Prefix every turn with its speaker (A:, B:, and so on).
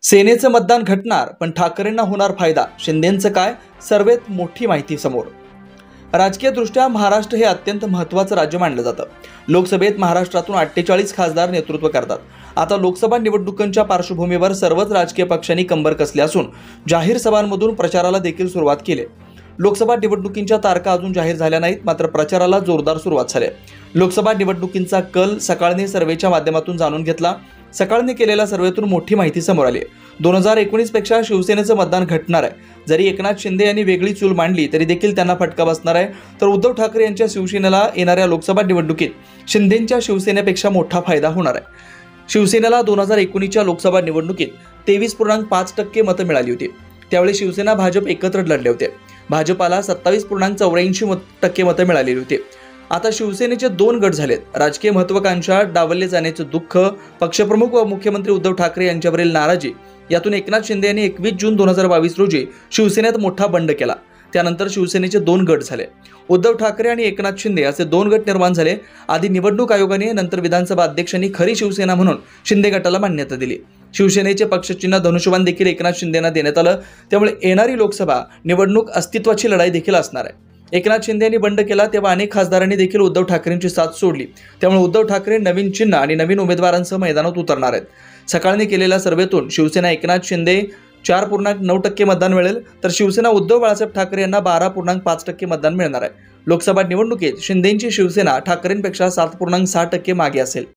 A: सेनेचं मतदान घटणार पण ठाकरेंना होणार फायदा, शिंदेंचं काय? सर्वेत मोठी माहिती समोर। राजकीय दृष्ट्या महाराष्ट्र हे अत्यंत महत्त्वाचं राज्य मानलं जातं। लोकसभेत महाराष्ट्रातून 48 खासदार नेतृत्व करतात। आता लोकसभा निवडणुकांच्या पार्श्वभूमीवर सर्वच राजकीय पक्षांनी कंबर कसली असून जाहीर सभांमधून प्रचाराला देखील सुरुवात केली। लोकसभा निवडणुकींच्या तारखा अजून जाहीर झाल्या नाहीत, मात्र प्रचाराला जोरदार सुरुवात झाली। लोकसभा निवडणुकींचा कल सकाळने सर्वेच्या माध्यमातून जाणून घेतला। सकाळने केलेल्या सर्वेतून मोठी माहिती समोर आली। 2019 पेक्षा शिवसेनेचं मतदान घटणार आहे। जरी एकनाथ शिंदे यांनी वेगळी चूल मांडली तरी देखील त्यांना फटका बसणार आहे। तर उद्धव ठाकरे यांच्या शिवसेनेला येणाऱ्या लोकसभा निवडणुकीत शिंदेंच्या शिवसेनेपेक्षा मोठा फायदा होणार आहे। शिवसेनेला 2019च्या लोकसभा निवडणुकीत 23.5% मतं मिळाली होती। त्यावेळी शिवसेना भाजप एकत्र लढले होते। भाजपाला 27.84% मतं मिळालेली होती। आता शिवसेनेचे 2 गट झालेत। राजकीय महत्त्वाकांक्षा डावलले जाण्याचे दुःख, पक्षप्रमुख व मुख्यमंत्री उद्धव ठाकरे यांच्यावरील नाराजी यातून एकनाथ शिंदे यांनी 21 जून 2022 रोजी शिवसेनेत मोठा बंड केला। त्यानंतर शिवसेनेचे 2 गट झाले। उद्धव ठाकरे आणि एकनाथ शिंदे असे 2 गट निर्माण झाले। आधी निवडणूक आयोगाने, नंतर विधानसभा अध्यक्षांनी खरी शिवसेना म्हणून शिंदे गटाला मान्यता दिली। शिवसेनेचे पक्षचिन्ह धनुष्यबाण देखील एकनाथ शिंदेंना देण्यात आलं। त्यामुळे येणारी लोकसभा निवडणूक अस्तित्वाची लढाई देखील असणार आहे। एकनाथ शिंदे यांनी बंड केला तेव्हा अनेक खासदारांनी देखील उद्धव ठाकरेंची साथ सोडली। त्यामुळे उद्धव ठाकरे नवीन चिन्ह आणि नवीन उमेदवारांसह मैदानात उतरणार आहेत। सकाळने केलेल्या सर्वेतून शिवसेना एकनाथ शिंदे 4.9% मतदान मिळेल, तर शिवसेना उद्धव बाळासाहेब ठाकरे यांना 12.5% मतदान मिळणार आहे। लोकसभा निवडणुकीत शिंदेंची शिवसेना ठाकरेंपेक्षा 7.6% मागे असेल।